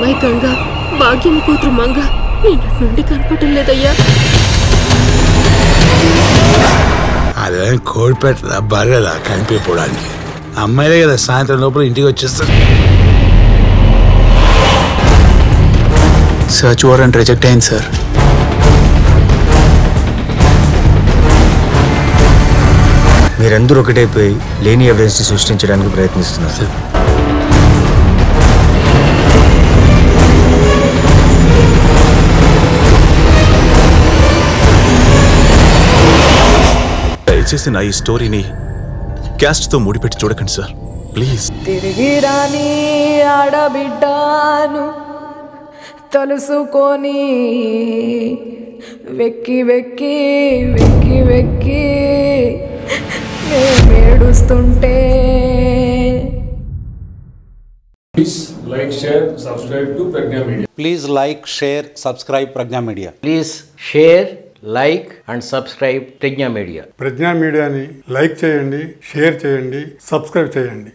అమ్మాయి గంగ, భాగ్యం కూతురు మంగ నిన్నటి నుండి కనపడటం లేదయ్యా. అదే కోడి పెట్టదా బర్రెదా కనిపించడానికి? అమ్మాయిలే కదా సాయంత్రం లోపల ఇంటికి వచ్చేస్తారు. సర్చ్ వారెంట్ రిజెక్ట్ అయింది సార్. మీరందరూ ఒకటైపోయి లేని ఎవిడెన్స్ సృష్టించడానికి ప్రయత్నిస్తున్నారు సార్. దయచేసి నా ఈ స్టోరీని క్యాస్ట్తో ముడిపెట్టి చూడకండి సార్, ప్లీజ్. తిరిగి రాని ఆడబిడ్డాను తలుసుకొని వెక్కి వెక్కి వెక్కి వెక్కి మేడుస్తుంటే. Please like, share, subscribe to Pragna Media. Please like, share, subscribe Pragna Media. Please share, like and subscribe Pragna Media. ప్రజ్ఞా మీడియాని లైక్ చేయండి, షేర్ చేయండి, సబ్స్క్రైబ్ చేయండి.